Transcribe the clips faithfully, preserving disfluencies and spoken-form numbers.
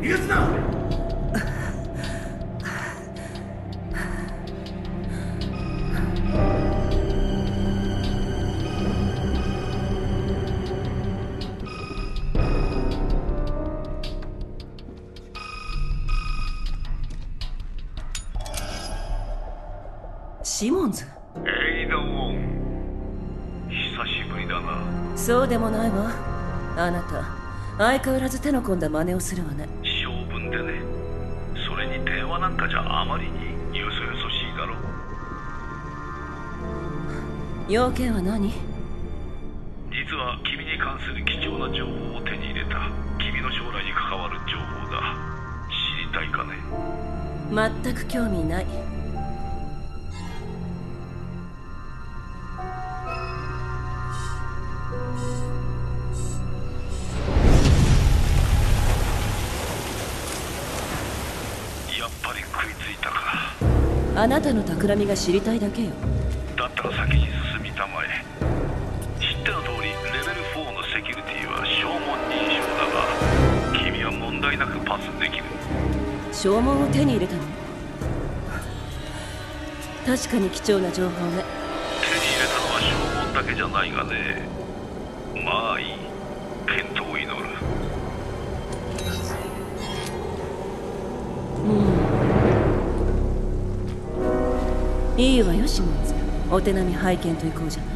逃がすな。 シモンズ。 エイド・ウォン、久しぶりだな。 そうでもないわ。あなた相変わらず手の込んだ真似をするわね。 性分でね。それに電話なんかじゃあまりによそよそしいだろ。 要件は何？ 実は君に関する貴重な情報を手に入れた。君の将来に関わる情報だ。知りたいかね？ 全く興味ない。 やっぱり食いついたか。 あなたの企みが知りたいだけよ。 だったら先に進みたまえ。知っての通りレベルフォーのセキュリティは証文認証だが、君は問題なくパスできる。 証文を手に入れたの？確かに貴重な情報ね。 手に入れたのは証文だけじゃないがね。まあいい、健闘を祈る。 うん、いいわよシモンズ。お手並み拝見といこうじゃない。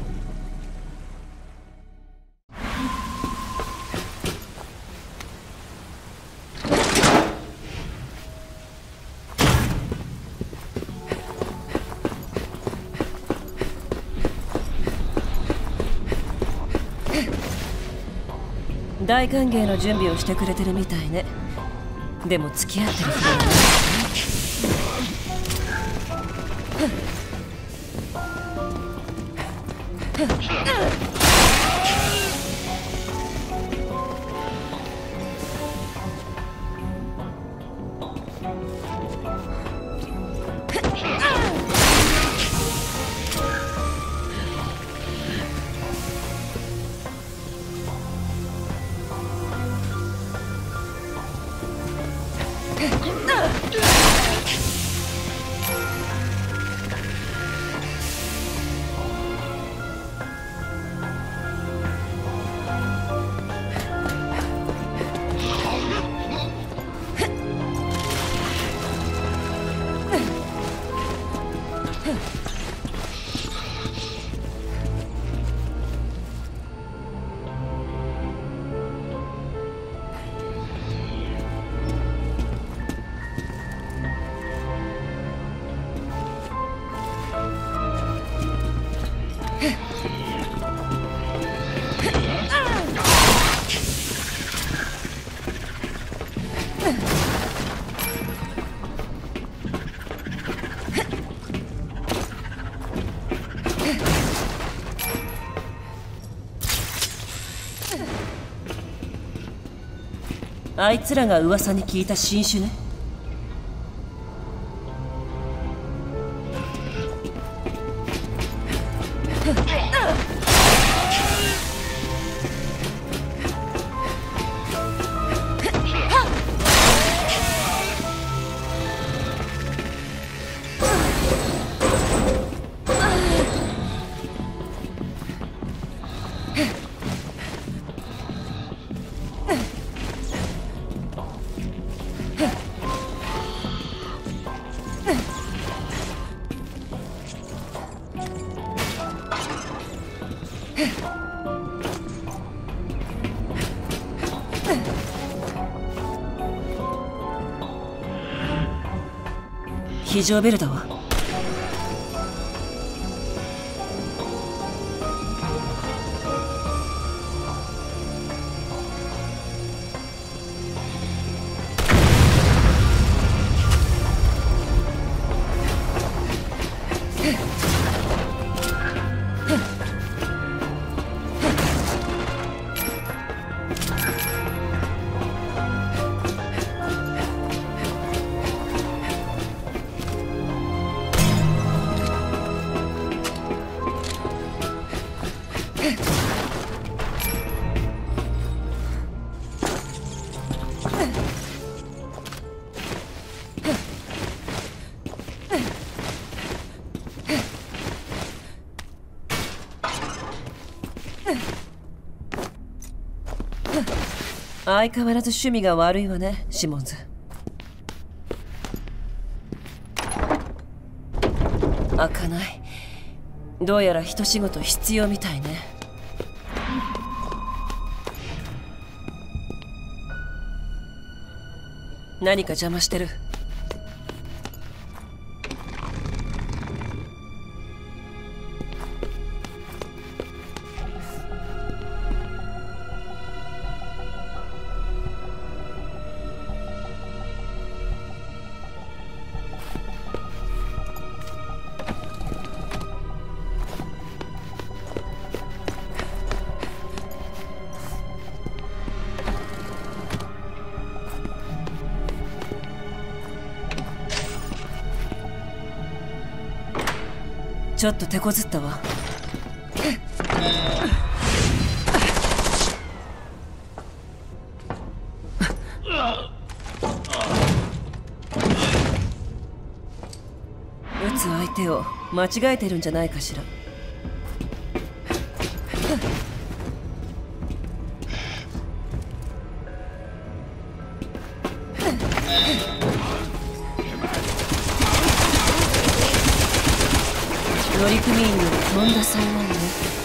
大歓迎の準備をしてくれてるみたいね。でも付き合ってる人はない。あいつらが噂に聞いた新種ね。非常ベルだわ。 相変わらず趣味が悪いわね、シモンズ。開かない。どうやら一仕事必要みたいね。何か邪魔してる。ちょっと手こずったわ。撃つ相手を間違えてるんじゃないかしら。乗組員にはとんだ才能ね。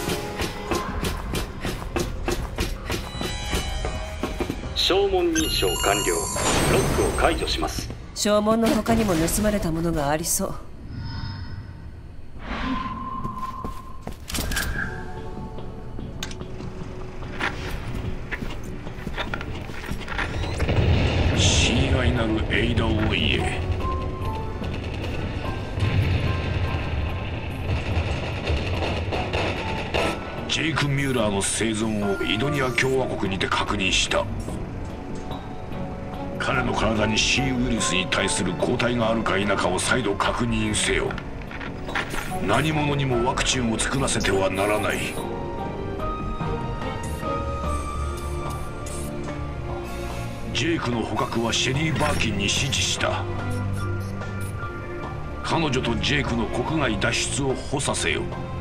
証文認証完了。ロックを解除します。 証文の他にも盗まれたものがありそう。 親愛なるエイダ王位へ。ジェイク・ミューラーの生存をイドニア共和国にて確認した。彼の体に C ウイルスに対する抗体があるか否かを再度確認せよ。何者にもワクチンを作らせてはならない。ジェイクの捕獲はシェリー・バーキンに指示した。彼女とジェイクの国外脱出を補佐せよ。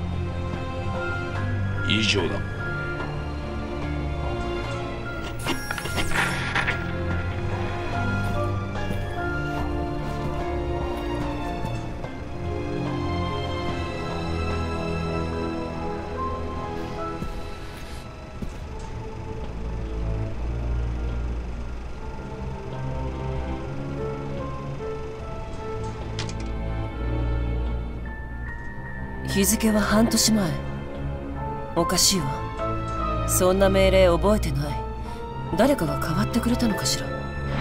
以上だ。 日付は半年前。おかしいわ。そんな命令覚えてない。誰かが変わってくれたのかしら。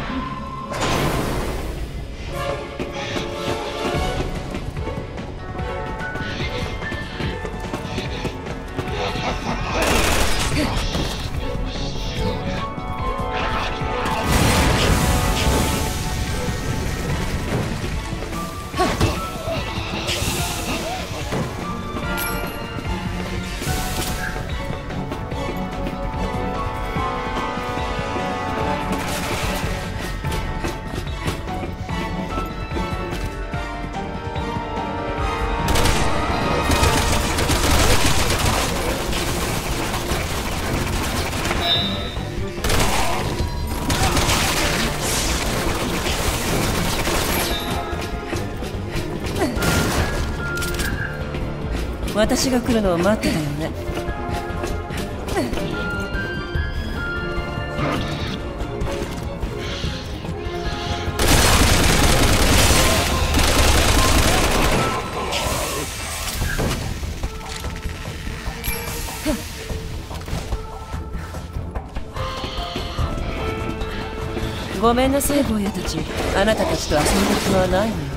私が来るのを待ってたよね。ごめんなさい坊やたち。あなたたちと遊んでる暇はないのよ。